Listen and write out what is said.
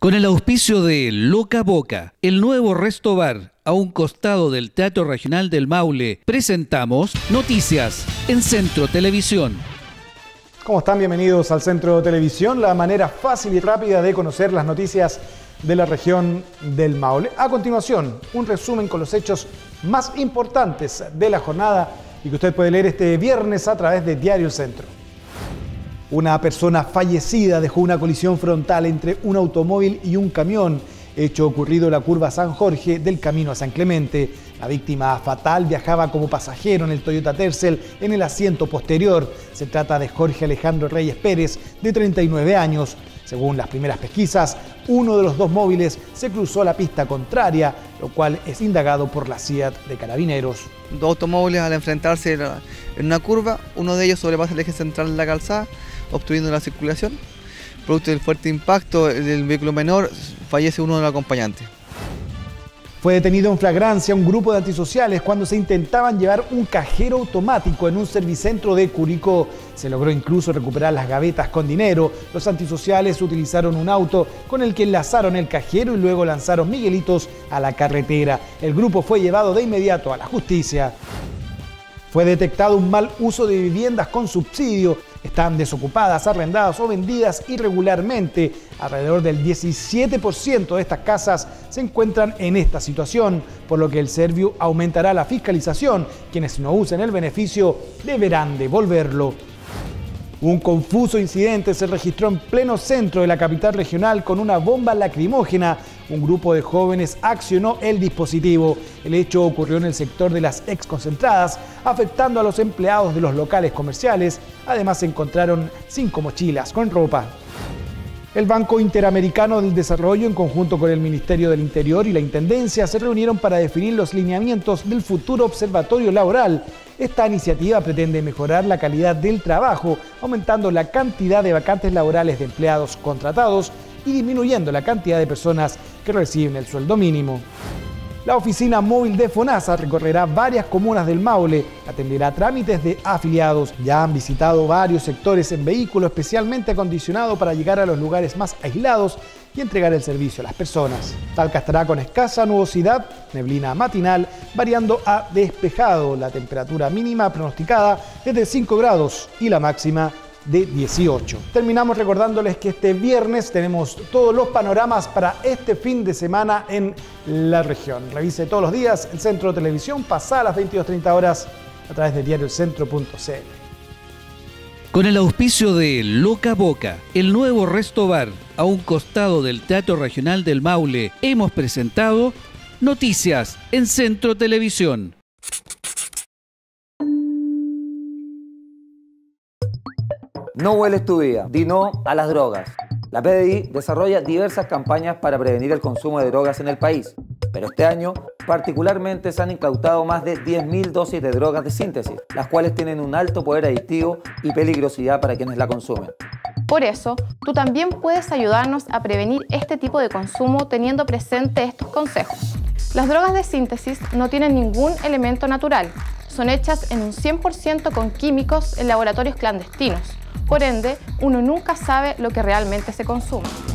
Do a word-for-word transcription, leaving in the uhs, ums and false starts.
Con el auspicio de Loca Boca, el nuevo resto bar a un costado del Teatro Regional del Maule, presentamos Noticias en Centro Televisión. ¿Cómo están? Bienvenidos al Centro Televisión, la manera fácil y rápida de conocer las noticias de la región del Maule. A continuación, un resumen con los hechos más importantes de la jornada y que usted puede leer este viernes a través de Diario El Centro. Una persona fallecida dejó una colisión frontal entre un automóvil y un camión, hecho ocurrido en la curva San Jorge del camino a San Clemente. La víctima fatal viajaba como pasajero en el Toyota Tercel en el asiento posterior. Se trata de Jorge Alejandro Reyes Pérez, de treinta y nueve años. Según las primeras pesquisas, uno de los dos móviles se cruzó la pista contraria, lo cual es indagado por la C I A T de Carabineros. Dos automóviles al enfrentarse en una curva, uno de ellos sobrepasa el eje central de la calzada, obstruyendo la circulación. Producto del fuerte impacto del vehículo menor, fallece uno de los acompañantes. Fue detenido en flagrancia un grupo de antisociales cuando se intentaban llevar un cajero automático en un servicentro de Curicó. Se logró incluso recuperar las gavetas con dinero. Los antisociales utilizaron un auto con el que enlazaron el cajero y luego lanzaron miguelitos a la carretera. El grupo fue llevado de inmediato a la justicia. Fue detectado un mal uso de viviendas con subsidio. Están desocupadas, arrendadas o vendidas irregularmente. Alrededor del diecisiete por ciento de estas casas se encuentran en esta situación, por lo que el Serviu aumentará la fiscalización. Quienes no usen el beneficio deberán devolverlo. Un confuso incidente se registró en pleno centro de la capital regional con una bomba lacrimógena. Un grupo de jóvenes accionó el dispositivo. El hecho ocurrió en el sector de las exconcentradas, afectando a los empleados de los locales comerciales. Además, se encontraron cinco mochilas con ropa. El Banco Interamericano del Desarrollo, en conjunto con el Ministerio del Interior y la Intendencia, se reunieron para definir los lineamientos del futuro observatorio laboral. Esta iniciativa pretende mejorar la calidad del trabajo, aumentando la cantidad de vacantes laborales de empleados contratados y disminuyendo la cantidad de personas que reciben el sueldo mínimo. La oficina móvil de FONASA recorrerá varias comunas del Maule, atenderá trámites de afiliados. Ya han visitado varios sectores en vehículo especialmente acondicionado para llegar a los lugares más aislados y entregar el servicio a las personas. Talca estará con escasa nubosidad, neblina matinal, variando a despejado. La temperatura mínima pronosticada es de cinco grados y la máxima de dieciocho. Terminamos recordándoles que este viernes tenemos todos los panoramas para este fin de semana en la región. Revise todos los días el Centro de Televisión, pasada a las veintidós treinta horas a través de diario el centro punto c l. Con el auspicio de Loca Boca, el nuevo resto bar a un costado del Teatro Regional del Maule, hemos presentado Noticias en Centro Televisión. No hueles tu vida, di no a las drogas. La P D I desarrolla diversas campañas para prevenir el consumo de drogas en el país, pero este año particularmente se han incautado más de diez mil dosis de drogas de síntesis, las cuales tienen un alto poder adictivo y peligrosidad para quienes la consumen. Por eso, tú también puedes ayudarnos a prevenir este tipo de consumo teniendo presente estos consejos. Las drogas de síntesis no tienen ningún elemento natural, son hechas en un cien por ciento con químicos en laboratorios clandestinos. Por ende, uno nunca sabe lo que realmente se consume.